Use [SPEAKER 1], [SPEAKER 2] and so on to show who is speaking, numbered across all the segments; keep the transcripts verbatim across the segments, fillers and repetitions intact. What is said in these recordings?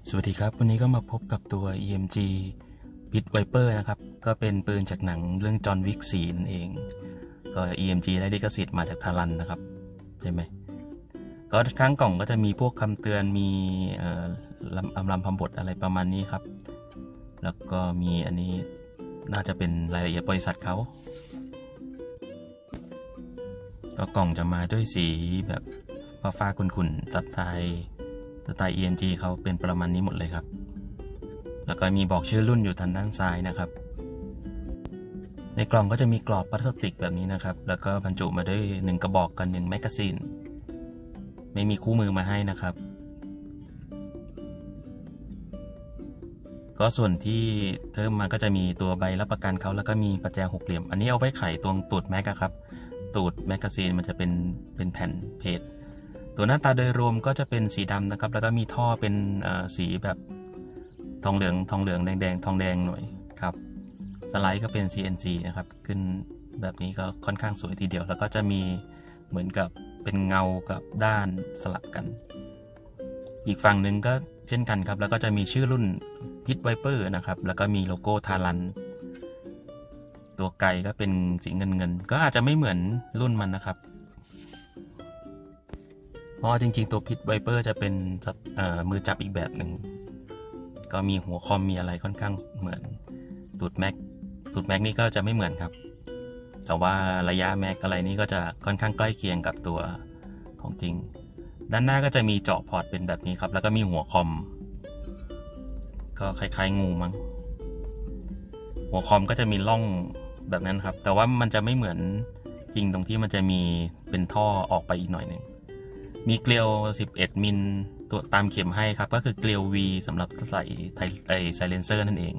[SPEAKER 1] สวัสดีครับวันนี้ก็มาพบกับตัว อี เอ็ม จี Pit Viper นะครับก็เป็นปืนจากหนังเรื่องจอห์นวิกสี่นั่นเองก็ อี เอ็ม จี ได้ลิขสิทธิ์มาจากทารันนะครับใช่ไหมก็ข้างกล่องก็จะมีพวกคำเตือนมีเอ่ออำลำพำบทอะไรประมาณนี้ครับแล้วก็มีอันนี้น่าจะเป็นรายละเอียดบริษัทเขาก็กล่องจะมาด้วยสีแบบฟ้าๆขุ่นๆสไตล์สไตล์ อี เอ็ม จี เขาเป็นประมาณนี้หมดเลยครับแล้วก็มีบอกชื่อรุ่นอยู่ทางด้านซ้ายนะครับในกล่องก็จะมีกรอบพลาสติกแบบนี้นะครับแล้วก็บรรจุมาด้วยหนึ่งกระบอกกันหนึ่งแมกกาซีนไม่มีคู่มือมาให้นะครับก็ส่วนที่เพิ่มมาก็จะมีตัวใบรับประกันเขาแล้วก็มีประแจหกเหลี่ยมอันนี้เอาไว้ไขตรงตูดแม็กครับตูดแมกกาซีนมันจะเป็นเป็นแผ่นเพจตัวหน้าตาโดยรวมก็จะเป็นสีดำนะครับแล้วก็มีท่อเป็นสีแบบทองเหลืองทองเหลืองแดงแดงทองแดงหน่อยครับสไลด์ก็เป็น ซี เอ็น ซี นะครับขึ้นแบบนี้ก็ค่อนข้างสวยทีเดียวแล้วก็จะมีเหมือนกับเป็นเงากับด้านสลับกันอีกฝั่งหนึ่งก็เช่นกันครับแล้วก็จะมีชื่อรุ่น Pit Viper นะครับแล้วก็มีโลโก้ทารันตัวไกก็เป็นสีเงินเงินก็อาจจะไม่เหมือนรุ่นมันนะครับเพราะจริงๆตัว Pit Viper จะเป็นมือจับอีกแบบหนึ่งก็มีหัวคอมมีอะไรค่อนข้างเหมือนตูดแม็กตูดแม็กนี่ก็จะไม่เหมือนครับแต่ว่าระยะแม็กอะไรนี่ก็จะค่อนข้างใกล้เคียงกับตัวของจริงด้านหน้าก็จะมีเจาะพอร์ตเป็นแบบนี้ครับแล้วก็มีหัวคอมก็คล้ายๆงูมั้งหัวคอมก็จะมีร่องแบบนั้นครับแต่ว่ามันจะไม่เหมือนจริงตรงที่มันจะมีเป็นท่อออกไปอีกหน่อยหนึ่งมีเกลียวสิบเอ็ดมิลตัวตามเข็มให้ครับก็คือเกลียว V สำหรับใส่ไอไซเลนเซอร์นั่นเอง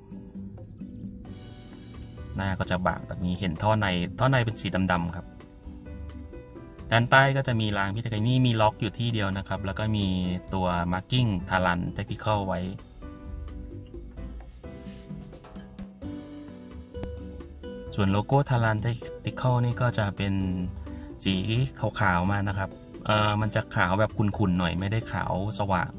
[SPEAKER 1] หน้าก็จะบางแบบนี้เห็นท่อในท่อในเป็นสีดำๆครับด้านใต้ก็จะมีรางพิทไกนี่มีล็อกอยู่ที่เดียวนะครับแล้วก็มีตัวมาร์กิ้งทารันแทคติคอลไว้ส่วนโลโก้ทารันแทคติคอลนี่ก็จะเป็นสีขาวๆมานะครับเออมันจะขาวแบบขุ่นๆหน่อยไม่ได้ขาวสว่าง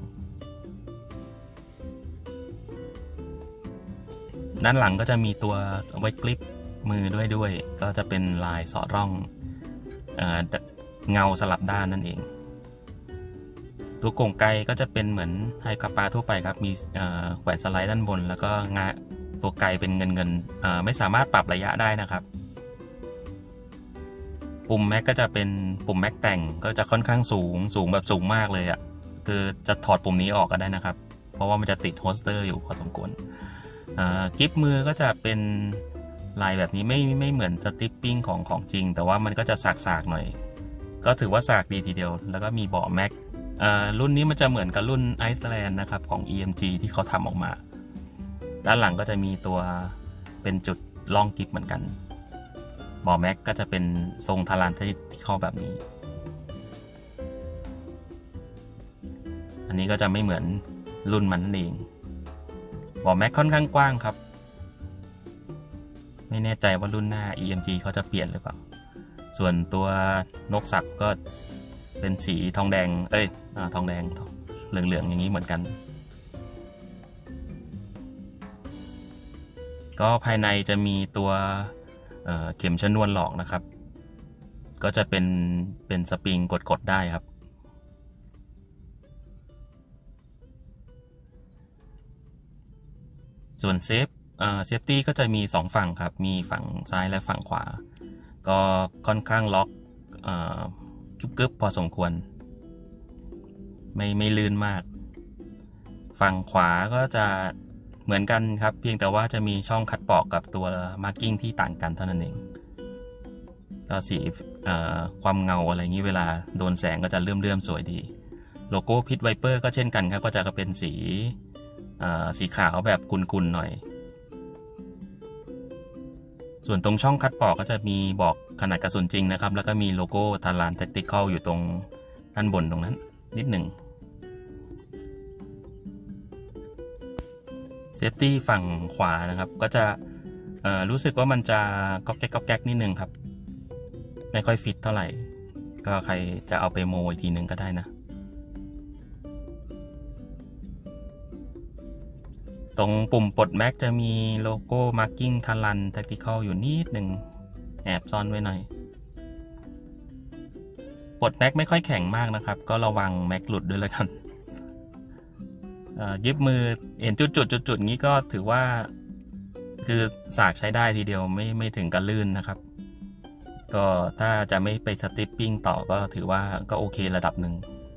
[SPEAKER 1] ด้านหลังก็จะมีตัวไว้กริปมือด้วยด้วยก็จะเป็นลายสอดร่องเอ่อเงาสลับด้านนั่นเองตัวกรงไกก็จะเป็นเหมือนไฮคาปาทั่วไปครับมีแขวนสไลด์ด้านบนแล้วก็งาตัวไกเป็นเงินเงินไม่สามารถปรับระยะได้นะครับปุ่มแม็กก็จะเป็นปุ่มแม็กแต่งก็จะค่อนข้างสูงสูงแบบสูงมากเลยอ่ะคือจะถอดปุ่มนี้ออกก็ได้นะครับเพราะว่ามันจะติดโฮสเตอร์อยู่พอสมควรกิฟมือก็จะเป็นลายแบบนี้ไม่ไม่เหมือนสติปปิ้งของของจริงแต่ว่ามันก็จะสากๆหน่อยก็ถือว่าสากดีทีเดียวแล้วก็มีเบาะแม็กรุ่นนี้มันจะเหมือนกับรุ่นไอซ์แลนด์นะครับของ อี เอ็ม จี ที่เขาทำออกมาด้านหลังก็จะมีตัวเป็นจุดล่องกิฟเหมือนกันบอแม็กก็จะเป็นทรงทารันที่เข้าแบบนี้อันนี้ก็จะไม่เหมือนรุ่นมันนั่นเองบอแม็กค่อนข้างกว้างครับไม่แน่ใจว่ารุ่นหน้า อี เอ็ม จี เขาจะเปลี่ยนหรือเปล่าส่วนตัวนกสับก็เป็นสีทองแดงเอ้ยทองแดงเหลืองๆอย่างนี้เหมือนกันก็ภายในจะมีตัวเข็มชนวนหลอกนะครับก็จะเป็นเป็นสปริงกดๆได้ครับส่วนเซฟเซฟตี้ก็จะมีสองฝั่งครับมีฝั่งซ้ายและฝั่งขวาก็ค่อนข้างล็อกกึบๆพอสมควรไม่ไม่ลื่นมากฝั่งขวาก็จะเหมือนกันครับเพียงแต่ว่าจะมีช่องคัดปอกกับตัวมาร์กิ้งที่ต่างกันเท่านั้นเองก็สีความเงาอะไรอย่างนี้เวลาโดนแสงก็จะเลื่อมๆสวยดีโลโก้ Pit Viper ก็เช่นกันครับก็จะเป็นสีสีขาวแบบกุ่นๆหน่อยส่วนตรงช่องคัดปอกก็จะมีบอกขนาดกระสุนจริงนะครับแล้วก็มีโลโก้ทารันแทคติคอลอยู่ตรงด้านบนตรงนั้นนิดหนึ่งเซฟตี้ฝั่งขวานะครับก็จะรู้สึกว่ามันจะก๊อกแก๊กก๊อกแก๊กนิดนึงครับไม่ค่อยฟิตเท่าไหร่ก็ใครจะเอาไปโมอีกทีนึงก็ได้นะตรงปุ่มปลดแม็กจะมีโลโก้มาร์กิ้งทันรันแท็กติคอลอยู่นิดหนึ่งแอบซ่อนไว้หน่อยปลดแม็กไม่ค่อยแข็งมากนะครับก็ระวังแม็กหลุดด้วยแล้วกันยึบมือเห็นจุดจุดจุดจุดงี้ก็ถือว่าคือสากใช้ได้ทีเดียวไม่ไม่ถึงกับลื่นนะครับก็ถ้าจะไม่ไปสติปปิ้งต่อก็ถือว่าก็โอเคระดับหนึ่ง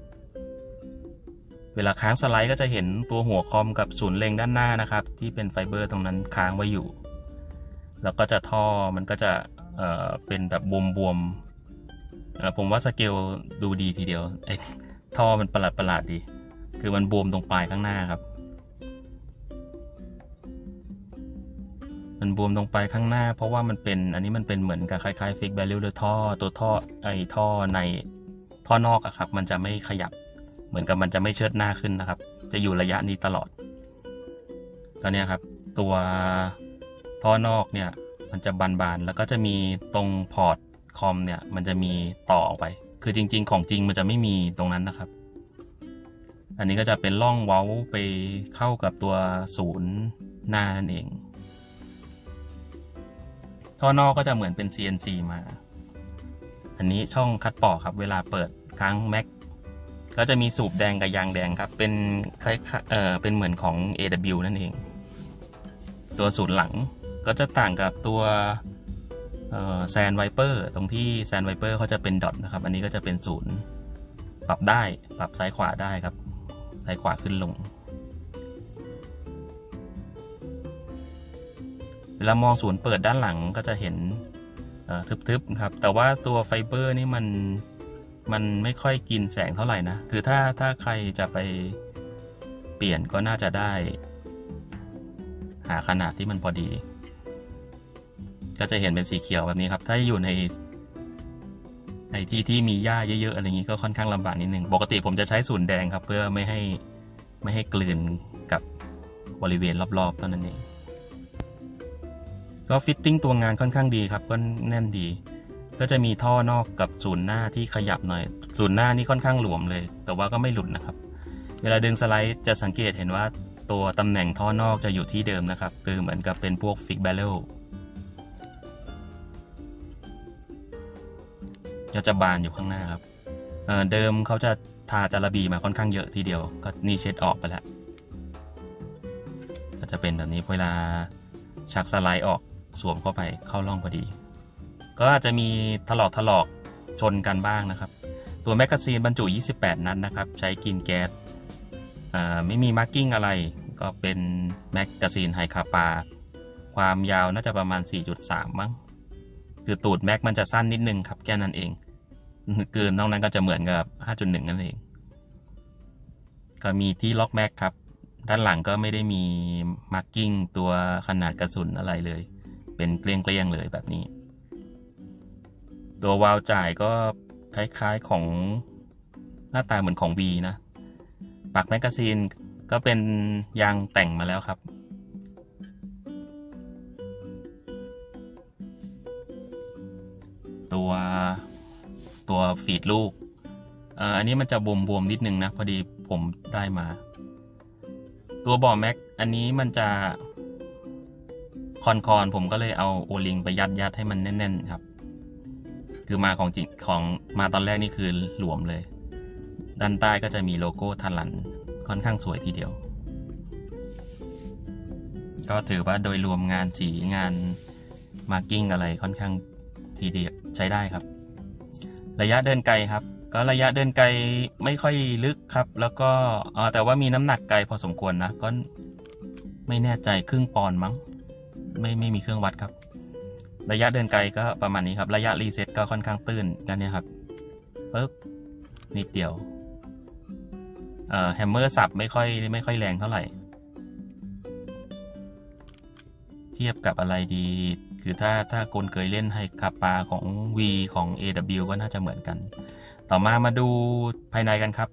[SPEAKER 1] เวลาค้างสไลด์ก็จะเห็นตัวหัวคอมกับศูนย์เล็งด้านหน้านะครับที่เป็นไฟเบอร์ตรงนั้นค้างไว้อยู่แล้วก็จะท่อมันก็จะเอ่อเป็นแบบบวมๆผมว่าสเกลดูดีทีเดียวไอ้ท่อมันประหลาดประหลาดดีคือมันบวมตรงปลายข้างหน้าครับมันบวมตรงปลายข้างหน้าเพราะว่ามันเป็นอันนี้มันเป็นเหมือนกับคล้ายๆฟิกแบริลหรือท่อตัวท่อไอ้ท่อในท่อนอกอะครับมันจะไม่ขยับเหมือนกับมันจะไม่เชิดหน้าขึ้นนะครับจะอยู่ระยะนี้ตลอดก็เนี่ยครับตัวท่อนอกเนี่ยมันจะบานๆแล้วก็จะมีตรงพอร์ตคอมเนี่ยมันจะมีต่อออกไปคือจริงๆของจริงมันจะไม่มีตรงนั้นนะครับอันนี้ก็จะเป็นร่องเว้าไปเข้ากับตัวศูนย์หน้านั่นเองท่อนอกก็จะเหมือนเป็น ซี เอ็น ซี มาอันนี้ช่องคัดปอกครับเวลาเปิดค้างแม็กก็จะมีสูบแดงกับยางแดงครับเป็นคล้ายเอ่อเป็นเหมือนของ เอ ดับเบิลยู นั่นเองตัวศูนย์หลังก็จะต่างกับตัวแซนไวเปอร์ตรงที่แซนไวเปอร์เขาจะเป็นดอทนะครับอันนี้ก็จะเป็นศูนย์ปรับได้ปรับซ้ายขวาได้ครับซ้ายขวาขึ้นลงเวลามองศูนย์เปิดด้านหลังก็จะเห็นทึบๆครับแต่ว่าตัวไฟเบอร์นี่มันมันไม่ค่อยกินแสงเท่าไหร่นะคือถ้าถ้าใครจะไปเปลี่ยนก็น่าจะได้หาขนาดที่มันพอดีก็จะเห็นเป็นสีเขียวแบบนี้ครับถ้าอยู่ในในที่ที่มีหญ้าเยอะๆอะไรอย่างนี้ก็ค่อนข้างลำบากนิดนึงปกติผมจะใช้ศูนย์แดงครับเพื่อไม่ให้ไม่ให้กลืนกับบริเวณรอบๆเท่านั้นเองก็ฟิตติ้งตัวงานค่อนข้างดีครับก็แน่นดีก็จะมีท่อนอกกับศูนย์หน้าที่ขยับหน่อยศูนย์หน้านี่ค่อนข้างหลวมเลยแต่ว่าก็ไม่หลุดนะครับเวลาดึงสไลด์จะสังเกตเห็นว่าตัวตำแหน่งท่อนอกจะอยู่ที่เดิมนะครับคือเหมือนกับเป็นพวกฟิกแบลเลก็จะบานอยู่ข้างหน้าครับ เ, เดิมเขาจะทาจาระบีมาค่อนข้างเยอะทีเดียวก็นี่เช็ดออกไปแล้วก็จะเป็นแบบนี้เวลาชักสไลด์ออกสวมเข้าไปเข้าร่องพอดีก็อาจจะมีถลอกถลอกชนกันบ้างนะครับตัวแมกกาซีนบรรจุยี่สิบแปดนัด น, นะครับใช้กินแก๊สไม่มีมาร์กิ้งอะไรก็เป็นแมกกาซีนไฮคาปาความยาวน่าจะประมาณ สี่จุดสาม มั้งคือตูดแม็กมันจะสั้นนิดนึงครับแค่นั้นเองคือนอกนั้นก็จะเหมือนกับ ห้าจุดหนึ่ง นั่นเองก็มีที่ล็อกแม็กครับด้านหลังก็ไม่ได้มีมาร์กิ้งตัวขนาดกระสุนอะไรเลยเป็นเกลี้ยงๆเลยแบบนี้ตัววาล์วจ่ายก็คล้ายๆของหน้าตาเหมือนของ V นะปากแมกกาซีนก็เป็นยางแต่งมาแล้วครับตัวตัวฟีดลูกอันนี้มันจะบวมๆนิดนึงนะพอดีผมได้มาตัวบ่อแม็กอันนี้มันจะคอนคอนผมก็เลยเอาโอลิงไปยัดยัดให้มันแน่นๆครับคือมาของจริงของมาตอนแรกนี่คือหลวมเลยด้านใต้ก็จะมีโลโก้ทันรันค่อนข้างสวยทีเดียวก็ถือว่าโดยรวมงานสีงานมาร์กิ้งอะไรค่อนข้างทีเดียวใช้ได้ครับระยะเดินไกลครับก็ระยะเดินไกลไม่ค่อยลึกครับแล้วก็แต่ว่ามีน้ำหนักไกลพอสมควรนะก็ไม่แน่ใจครึ่งปอนด์มั้งไม่ไม่มีเครื่องวัดครับระยะเดินไกลก็ประมาณนี้ครับระยะรีเซ็ตก็ค่อนข้างตื้นกันเนี่ยครับปึ๊บนิดเดียวเอ่อแฮมเมอร์สับไม่ค่อยไม่ค่อยแรงเท่าไหร่เทียบกับอะไรดีคือถ้าถ้าคนเคยเล่นไฮคาปาของ V ของ เอ ดับเบิลยู ก็น่าจะเหมือนกันต่อมามาดูภายในกันครับ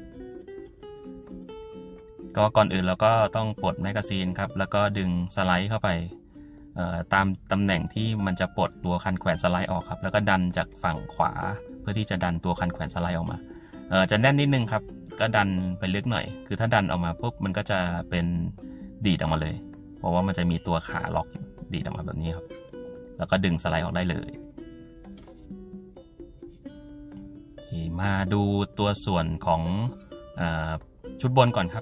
[SPEAKER 1] ก็ก่อนอื่นเราก็ต้องปลดแมกกาซีนครับแล้วก็ดึงสไลด์เข้าไปตามตำแหน่งที่มันจะปลดตัวคันแขวนสไลด์ออกครับแล้วก็ดันจากฝั่งขวาเพื่อที่จะดันตัวคันแขวนสไลด์ออกมาจะแน่นนิดนึงครับก็ดันไปลึกหน่อยคือถ้าดันออกมาปุ๊บมันก็จะเป็นดีดออกมาเลยเพราะว่ามันจะมีตัวขาล็อกดีดออกมาแบบนี้ครับแล้วก็ดึงสไลด์ออกได้เลยมาดูตัวส่วนของอชุดบนก่อนครับ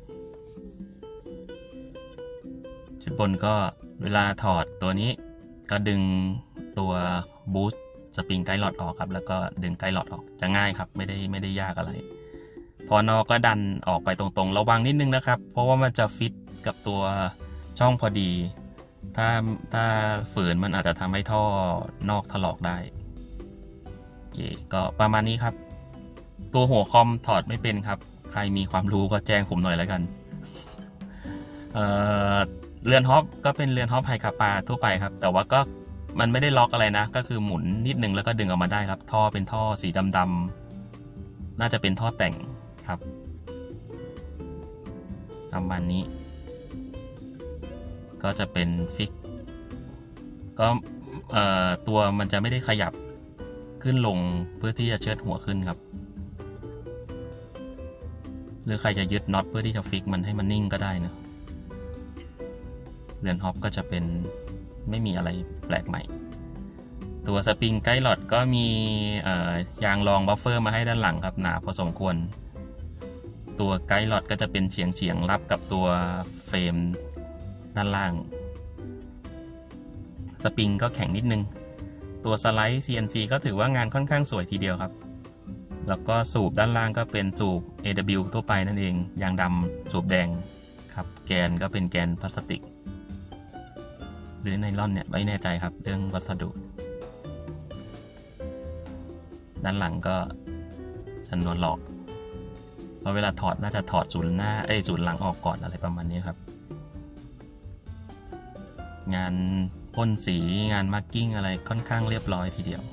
[SPEAKER 1] ชุดบนก็เวลาถอดตัวนี้ก็ดึงตัวบูสต์สปริงไกด์หลอดออกครับแล้วก็ดึงไกด์หลอดออกจะง่ายครับไม่ได้ไม่ได้ยากอะไรพอนอก็ดันออกไปตรงๆระวังนิดนึงนะครับเพราะว่ามันจะฟิตกับตัวช่องพอดีถ้าถ้าฝืนมันอาจจะทำให้ท่อนอกถลอกได้โอเคก็ประมาณนี้ครับตัวหัวคอมถอดไม่เป็นครับใครมีความรู้ก็แจ้งผมหน่อยแล้วกันเอ่อเรือนฮอปก็เป็นเรือนฮอปไฮคาปาทั่วไปครับแต่ว่าก็มันไม่ได้ล็อกอะไรนะก็คือหมุนนิดนึงแล้วก็ดึงออกมาได้ครับท่อเป็นท่อสีดำๆน่าจะเป็นท่อแต่งครับประมาณนี้ก็จะเป็นฟิกก็เอ่อตัวมันจะไม่ได้ขยับขึ้นลงเพื่อที่จะเชิดหัวขึ้นครับหรือใครจะยึดน็อตเพื่อที่จะฟิกมันให้มันนิ่งก็ได้นะเรือนฮอปก็จะเป็นไม่มีอะไรแปลกใหม่ตัวสปริงไกด์หลอดก็มียางรองบัฟเฟอร์มาให้ด้านหลังครับหนาพอสมควรตัวไกด์หลอดก็จะเป็นเฉียงเฉียงรับกับตัวเฟรมด้านล่างสปริงก็แข็งนิดนึงตัวสไลด์ ซี เอ็น ซี ก็ถือว่างานค่อนข้างสวยทีเดียวครับแล้วก็สูบด้านล่างก็เป็นสูบ เอ ดับเบิลยู ทั่วไปนั่นเองยางดำสูบแดงครับแกนก็เป็นแกนพลาสติกหรือไนลอนเนี่ยไม่แน่ใจครับเรื่องวัสดุด้านหลังก็จำนวนหลอกเพราะเวลาถอดน่าจะถอดศูนย์หน้าเอ้ยศูนย์หลังออกก่อนอะไรประมาณนี้ครับงานพ่นสีงานมาร์กิ้งอะไรค่อนข้างเรียบร้อยทีเดียว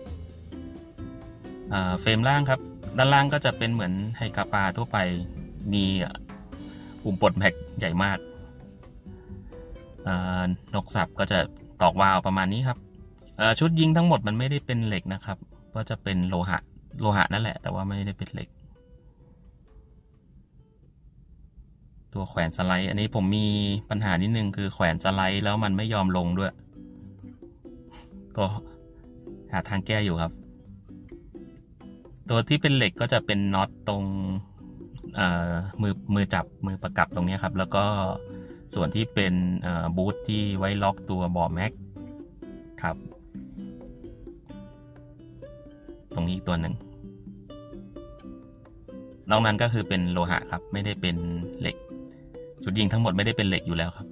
[SPEAKER 1] เฟรมล่างครับด้านล่างก็จะเป็นเหมือนไฮคาปาทั่วไปมีปุ่มปลดแม็กใหญ่มากนกสับก็จะตอกวาล์วประมาณนี้ครับชุดยิงทั้งหมดมันไม่ได้เป็นเหล็กนะครับก็จะเป็นโลหะโลหะนั่นแหละแต่ว่าไม่ได้เป็นเหล็กตัวแขวนสไลด์อันนี้ผมมีปัญหานิดนึงคือแขวนสไลด์แล้วมันไม่ยอมลงด้วยก็หาทางแก้อยู่ครับตัวที่เป็นเหล็กก็จะเป็นน็อตตรงมือมือจับมือประกับตรงนี้ครับแล้วก็ส่วนที่เป็นบูทที่ไว้ล็อกตัวบ่อแม็กครับตรงนี้ตัวหนึ่งนอกนั้นก็คือเป็นโลหะครับไม่ได้เป็นเหล็กชุดยิงทั้งหมดไม่ได้เป็นเหล็กอยู่แล้วครับ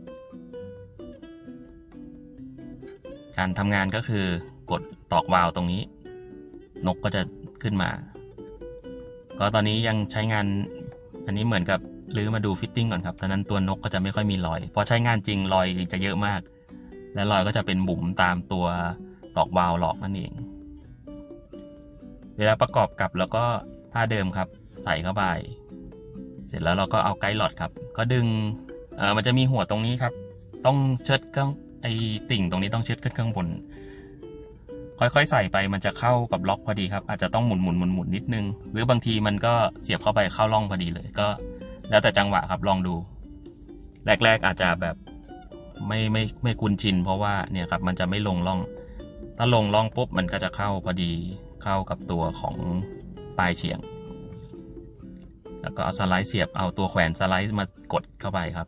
[SPEAKER 1] การทำงานก็คือกดตอกวาล์วตรงนี้นกก็จะขึ้นมาก็ตอนนี้ยังใช้งานอันนี้เหมือนกับลื้อมาดูฟิตติ้งก่อนครับตอนนั้นตัวนกก็จะไม่ค่อยมีรอยพอใช้งานจริงรอยจะเยอะมากและรอยก็จะเป็นบุ๋มตามตัวตอกวาล์วหลอกนั่นเองเวลาประกอบกับแล้วก็ท่าเดิมครับใส่เข้าไปเสร็จแล้วเราก็เอาไกด์หลอดครับก็ดึงเออมันจะมีหัวตรงนี้ครับต้องเชิดข้างไอติ่งตรงนี้ต้องเชิดขึ้นข้างบนค่อยๆใส่ไปมันจะเข้ากับล็อกพอดีครับอาจจะต้องหมุนหมุนหมุนหมุนนิดนึงหรือบางทีมันก็เสียบเข้าไปเข้าร่องพอดีเลยก็แล้วแต่จังหวะครับลองดูแรกๆอาจจะแบบไม่ไม่ไม่คุ้นชินเพราะว่าเนี่ยครับมันจะไม่ลงร่องถ้าลงร่องปุ๊บมันก็จะเข้าพอดีเข้ากับตัวของปลายเฉียงแล้วก็เอาสไลด์เสียบเอาตัวแขวนสไลด์มากดเข้าไปครับ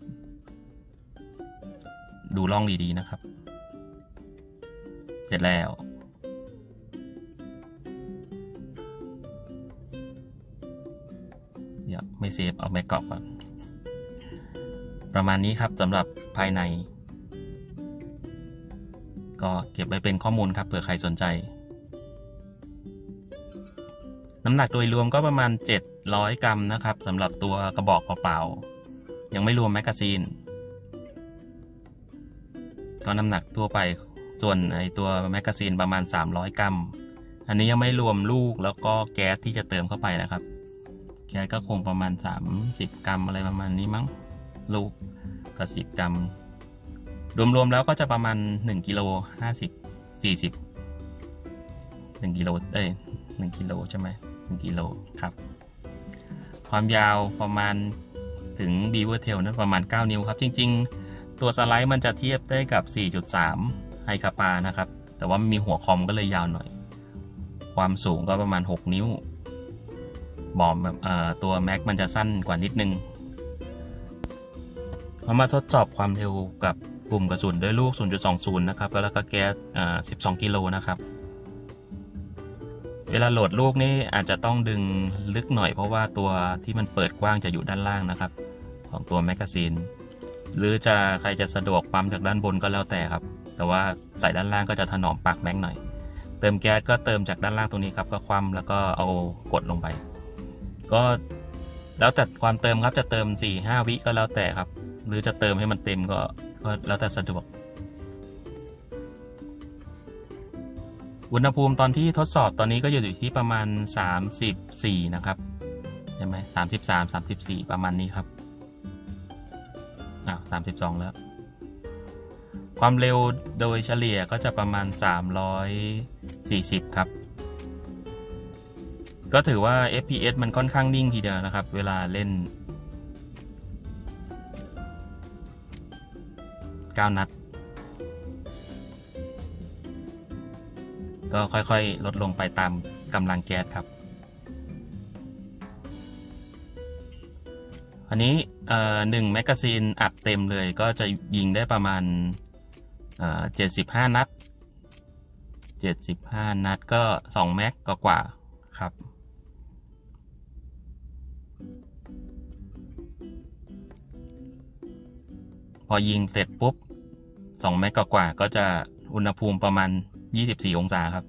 [SPEAKER 1] ดูร่องดีๆนะครับเสร็จแล้วเดี๋ยวไม่เซฟเอาแม็กกรอบก่อนประมาณนี้ครับสำหรับภายในก็เก็บไว้เป็นข้อมูลครับเผื่อใครสนใจน้ำหนักโดยรวมก็ประมาณเจ็ดร้อยกรัมนะครับสำหรับตัวกระบอกเปล่าๆยังไม่รวมแมกกาซีนก็น้ำหนักทั่วไปส่วนไอตัวแมกกาซีนประมาณสามร้อยกรัมอันนี้ยังไม่รวมลูกแล้วก็แก๊สที่จะเติมเข้าไปนะครับแก๊สก็คงประมาณสามสิบกรัมอะไรประมาณนี้มั้งลูกก็สิบกรัมรวมๆแล้วก็จะประมาณหนึ่งกิโลห้าสิบ สี่สิบ หนึ่งกิโลเอ้ยหนึ่งกิโลใช่ไหมหนึ่งกิโลครับความยาวประมาณถึง Beaver Tail นั้นประมาณเก้านิ้วครับจริงๆตัวสไลด์มันจะเทียบได้กับ สี่จุดสาม ไฮคาปานะครับแต่ว่ามีหัวคอมก็เลยยาวหน่อยความสูงก็ประมาณหกนิ้วบอมแบบตัวแม็กมันจะสั้นกว่านิดนึงเรามาทดสอบความเร็วกับกลุ่มกระสุนด้วยลูก ศูนย์จุดสองศูนย์ นะครับแล้วก็แก๊สสิบสองกิโลนะครับเวลาโหลดลูกนี่อาจจะต้องดึงลึกหน่อยเพราะว่าตัวที่มันเปิดกว้างจะอยู่ด้านล่างนะครับของตัวแมกกาซีนหรือจะใครจะสะดวกปั๊มจากด้านบนก็แล้วแต่ครับแต่ว่าใส่ด้านล่างก็จะถนอมปากแม็กหน่อยเติมแก๊สก็เติมจากด้านล่างตรงนี้ครับก็คว่ำแล้วก็เอากดลงไปก็แล้วแต่ความเติมครับจะเติม สี่ห้า วิก็แล้วแต่ครับหรือจะเติมให้มันเต็มก็ก็แล้วแต่สะดวกอุณหภูมิตอนที่ทดสอบตอนนี้ก็อยู่ที่ประมาณสามสิบสี่นะครับใช่ไหมสามสิบสาม สามสิบสี่ประมาณนี้ครับอ่ะสามสิบสองแล้วความเร็วโดยเฉลี่ยก็จะประมาณสามร้อยสี่สิบครับก็ถือว่า เอฟ พี เอส มันค่อนข้างนิ่งทีเดียวนะครับเวลาเล่นเก้านัดก็ค่อยๆลดลงไปตามกำลังแก๊สครับอันนี้หนึ่งแมกกาซีนอัดเต็มเลยก็จะยิงได้ประมาณเจ็ดสิบห้านัดเจ็ดสิบห้านัดก็สองแม็กก็กว่าครับพอยิงเสร็จปุ๊บสองแม็กกว่าก็จะอุณหภูมิประมาณยี่สิบสี่องศาครับ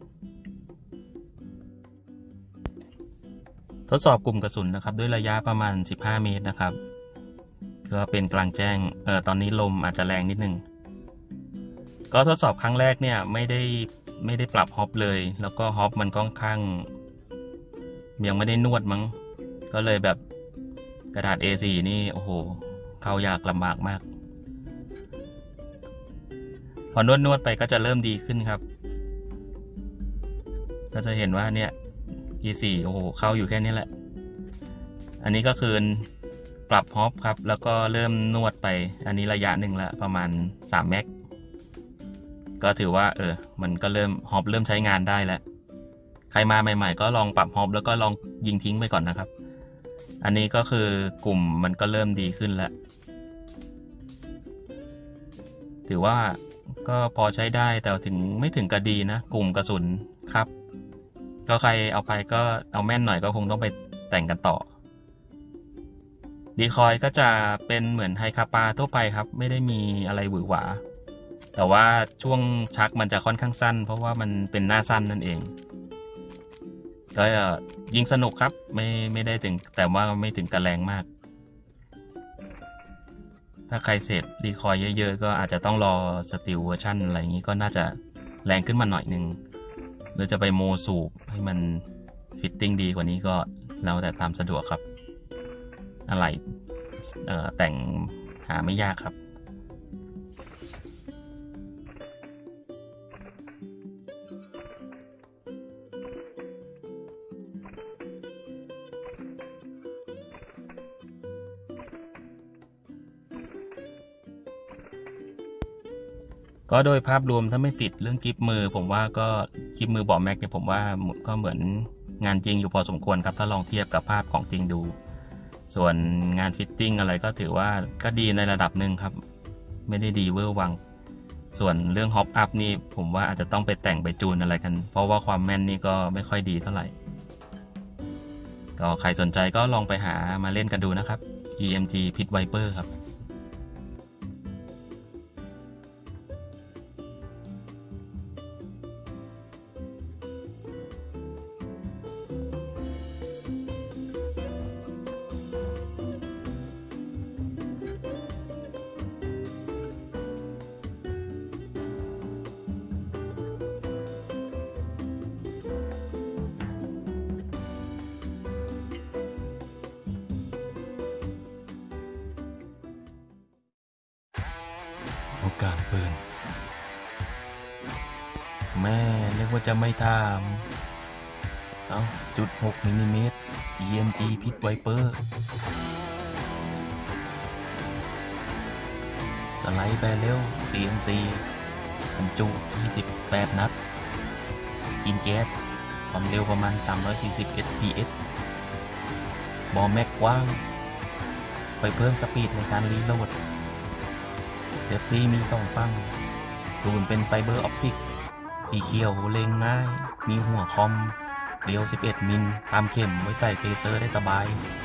[SPEAKER 1] ทดสอบกลุ่มกระสุนนะครับด้วยระยะประมาณสิบห้าเมตรนะครับก็เป็นกลางแจ้งเออตอนนี้ลมอาจจะแรงนิดนึงก็ทดสอบครั้งแรกเนี่ยไม่ได้ไม่ได้ปรับฮอปเลยแล้วก็ฮอปมันค่อนข้างยังไม่ได้นวดมั้งก็เลยแบบกระดาษ เอ สี่ นี่โอ้โหเข้ายากลำบากมากพอนวดนวดไปก็จะเริ่มดีขึ้นครับก็จะเห็นว่าเนี่ย อี สี่ โอ้โหเข้าอยู่แค่นี้แหละอันนี้ก็คือปรับฮอปครับแล้วก็เริ่มนวดไปอันนี้ระยะหนึ่งละประมาณสามแม็กก็ถือว่าเออมันก็เริ่มฮอปเริ่มใช้งานได้แล้วใครมาใหม่ๆก็ลองปรับฮอปแล้วก็ลองยิงทิ้งไปก่อนนะครับอันนี้ก็คือกลุ่มมันก็เริ่มดีขึ้นแล้วถือว่าก็พอใช้ได้แต่ถึงไม่ถึงกระดีนะกลุ่มกระสุนครับก็ใครเอาไปก็เอาแม่นหน่อยก็คงต้องไปแต่งกันต่อดีคอยก็จะเป็นเหมือนไฮคาปาทั่วไปครับไม่ได้มีอะไรหวือหวาแต่ว่าช่วงชักมันจะค่อนข้างสั้นเพราะว่ามันเป็นหน้าสั้นนั่นเองก็ยิงสนุกครับไม่ไม่ได้ถึงแต่ว่าไม่ถึงกระแรงมากถ้าใครเสพรีคอยเยอะๆก็อาจจะต้องรอสติลเวอร์ชันอะไรอย่างนี้ก็น่าจะแรงขึ้นมาหน่อยนึงหรือจะไปโมสูบให้มันฟิตติ้งดีกว่านี้ก็แล้วแต่ตามสะดวกครับอะไรเอ่อแต่งหาไม่ยากครับก็โดยภาพรวมถ้าไม่ติดเรื่องกิฟมือผมว่าก็กิฟมือบอกแม็กเนี่ยผมว่าก็เหมือนงานจริงอยู่พอสมควรครับถ้าลองเทียบกับภาพของจริงดูส่วนงานฟิตติ้งอะไรก็ถือว่าก็ดีในระดับหนึ่งครับไม่ได้ดีเวอร์วังส่วนเรื่องฮอปอัพนี่ผมว่าอาจจะต้องไปแต่งไปจูนอะไรกันเพราะว่าความแม่นนี่ก็ไม่ค่อยดีเท่าไหร่ก็ใครสนใจก็ลองไปหามาเล่นกันดูนะครับ อี เอ็ม จี Pit Viper ครับโอกาสปืนแม่นึกว่าจะไม่ทำเอาจุดหกมิลลิเมตร อี เอ็ม จี Pit Viper สไลด์แบเรล ซี เอ็น ซี บรรจุยี่สิบแปดนัดกินแก๊สความเร็วประมาณสามร้อยสี่สิบ เอฟ พี เอส บอแม็กกว้างไปเพิ่มสปีดในการรีโหลดเซฟตี้มีสองฝั่งรูนเป็นไฟเบอร์ออปติกสีเขียวเล็งง่ายมีหัวคอมเรียวสิบเอ็ดมิลตามเข็มไว้ใส่เทเซอร์ได้สบาย